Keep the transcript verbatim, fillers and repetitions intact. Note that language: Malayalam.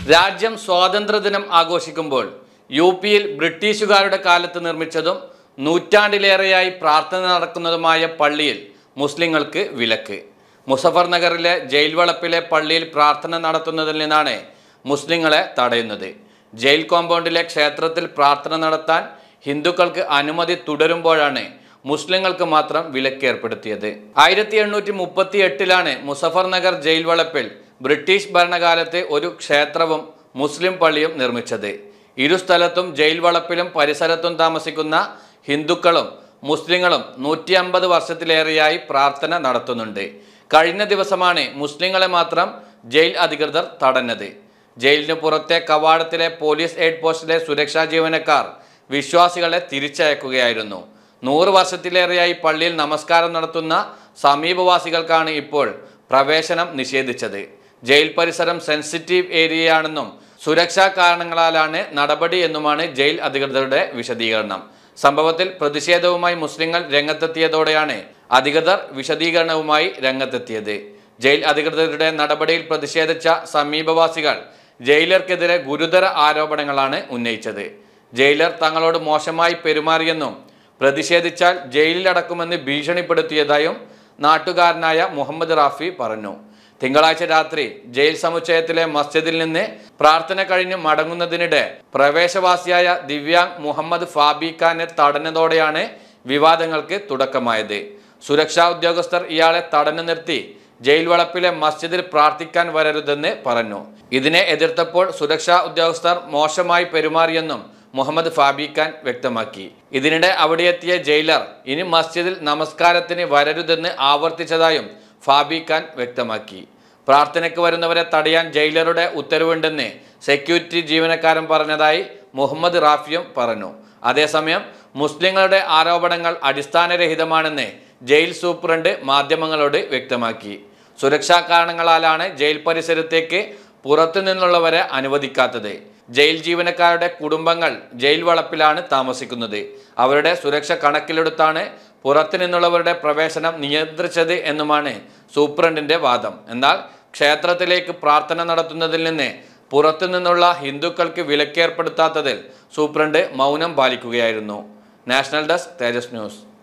രാജ്യം സ്വാതന്ത്ര്യദിനം ആഘോഷിക്കുമ്പോൾ യു പിയിൽ ബ്രിട്ടീഷുകാരുടെ കാലത്ത് നിർമ്മിച്ചതും നൂറ്റാണ്ടിലേറെയായി പ്രാർത്ഥന നടക്കുന്നതുമായ പള്ളിയിൽ മുസ്ലിങ്ങൾക്ക് വിലക്ക്. മുസഫർ നഗറിലെ ജയിൽ വളപ്പിലെ പള്ളിയിൽ പ്രാർത്ഥന നടത്തുന്നതിൽ നിന്നാണ് മുസ്ലിങ്ങളെ തടയുന്നത്. ജയിൽ കോമ്പൗണ്ടിലെ ക്ഷേത്രത്തിൽ പ്രാർത്ഥന നടത്താൻ ഹിന്ദുക്കൾക്ക് അനുമതി തുടരുമ്പോഴാണ് മുസ്ലിങ്ങൾക്ക് മാത്രം വിലക്ക് ഏർപ്പെടുത്തിയത്. ആയിരത്തി എണ്ണൂറ്റി മുപ്പത്തി എട്ടിലാണ് മുസഫർ നഗർ ജയിൽ വളപ്പിൽ ബ്രിട്ടീഷ് ഭരണകാലത്ത് ഒരു ക്ഷേത്രവും മുസ്ലിം പള്ളിയും നിർമ്മിച്ചത്. ഇരു സ്ഥലത്തും ജയിൽ വളപ്പിലും പരിസരത്തും താമസിക്കുന്ന ഹിന്ദുക്കളും മുസ്ലിങ്ങളും നൂറ്റി അമ്പത് വർഷത്തിലേറെയായി പ്രാർത്ഥന നടത്തുന്നുണ്ട്. കഴിഞ്ഞ ദിവസമാണ് മുസ്ലിങ്ങളെ മാത്രം ജയിൽ അധികൃതർ തടഞ്ഞത്. ജയിലിന് പുറത്തെ കവാടത്തിലെ പോലീസ് എയ്ഡ് പോസ്റ്റിലെ സുരക്ഷാ ജീവനക്കാർ വിശ്വാസികളെ തിരിച്ചയക്കുകയായിരുന്നു. നൂറ് വർഷത്തിലേറെയായി പള്ളിയിൽ നമസ്കാരം നടത്തുന്ന സമീപവാസികൾക്കാണ് ഇപ്പോൾ പ്രവേശനം നിഷേധിച്ചത്. ജയിൽ പരിസരം സെൻസിറ്റീവ് ഏരിയയാണെന്നും സുരക്ഷാ കാരണങ്ങളാലാണ് നടപടി എന്നുമാണ് ജയിൽ അധികൃതരുടെ വിശദീകരണം. സംഭവത്തിൽ പ്രതിഷേധവുമായി മുസ്ലിങ്ങൾ രംഗത്തെത്തിയതോടെയാണ് അധികൃതർ വിശദീകരണവുമായി രംഗത്തെത്തിയത്. ജയിൽ അധികൃതരുടെ നടപടിയിൽ പ്രതിഷേധിച്ച സമീപവാസികൾ ജയിലർക്കെതിരെ ഗുരുതര ആരോപണങ്ങളാണ് ഉന്നയിച്ചത്. ജയിലർ തങ്ങളോട് മോശമായി പെരുമാറിയെന്നും പ്രതിഷേധിച്ചാൽ ജയിലിലടക്കുമെന്ന് ഭീഷണിപ്പെടുത്തിയതായും നാട്ടുകാരനായ മുഹമ്മദ് റാഫി പറഞ്ഞു. തിങ്കളാഴ്ച രാത്രി ജയിൽ സമുച്ചയത്തിലെ മസ്ജിദിൽ നിന്ന് പ്രാർത്ഥന കഴിഞ്ഞ് മടങ്ങുന്നതിനിടെ പ്രവേശവാസിയായ ദിവ്യാങ് മുഹമ്മദ് ഫാബി ഖാനെ തടഞ്ഞതോടെയാണ് വിവാദങ്ങൾക്ക് തുടക്കമായത്. സുരക്ഷാ ഉദ്യോഗസ്ഥർ ഇയാളെ തടഞ്ഞു നിർത്തി ജയിൽ വളപ്പിലെ മസ്ജിദിൽ പ്രാർത്ഥിക്കാൻ വരരുതെന്ന് പറഞ്ഞു. ഇതിനെ എതിർത്തപ്പോൾ സുരക്ഷാ ഉദ്യോഗസ്ഥർ മോശമായി പെരുമാറിയെന്നും മുഹമ്മദ് ഫാബി ഖാൻ വ്യക്തമാക്കി. ഇതിനിടെ അവിടെയെത്തിയ ജയിലർ ഇനി മസ്ജിദിൽ നമസ്കാരത്തിന് വരരുതെന്ന് ആവർത്തിച്ചതായും ഫാബി ഖാൻ വ്യക്തമാക്കി. പ്രാർത്ഥനയ്ക്ക് വരുന്നവരെ തടയാൻ ജയിലറുടെ ഉത്തരവുണ്ടെന്ന് സെക്യൂരിറ്റി ജീവനക്കാരൻ പറഞ്ഞതായി മുഹമ്മദ് റാഫിയും പറഞ്ഞു. അതേസമയം മുസ്ലിങ്ങളുടെ ആരോപണങ്ങൾ അടിസ്ഥാനരഹിതമാണെന്ന് ജയിൽ സൂപ്രണ്ട് മാധ്യമങ്ങളോട് വ്യക്തമാക്കി. സുരക്ഷാ കാരണങ്ങളാലാണ് ജയിൽ പരിസരത്തേക്ക് പുറത്തു നിന്നുള്ളവരെ അനുവദിക്കാത്തത്. ജയിൽ ജീവനക്കാരുടെ കുടുംബങ്ങൾ ജയിൽ വളപ്പിലാണ് താമസിക്കുന്നത്. അവരുടെ സുരക്ഷ കണക്കിലെടുത്താണ് പുറത്തു നിന്നുള്ളവരുടെ പ്രവേശനം നിയന്ത്രിച്ചത് എന്നുമാണ് സൂപ്രണ്ടിന്റെ വാദം. എന്നാൽ ക്ഷേത്രത്തിലേക്ക് പ്രാർത്ഥന നടത്തുന്നതിൽ നിന്ന് പുറത്തു നിന്നുള്ള ഹിന്ദുക്കൾക്ക് വിലക്കേർപ്പെടുത്താത്തതിൽ സൂപ്രണ്ട് മൗനം പാലിക്കുകയായിരുന്നു. National desk, Tejas news.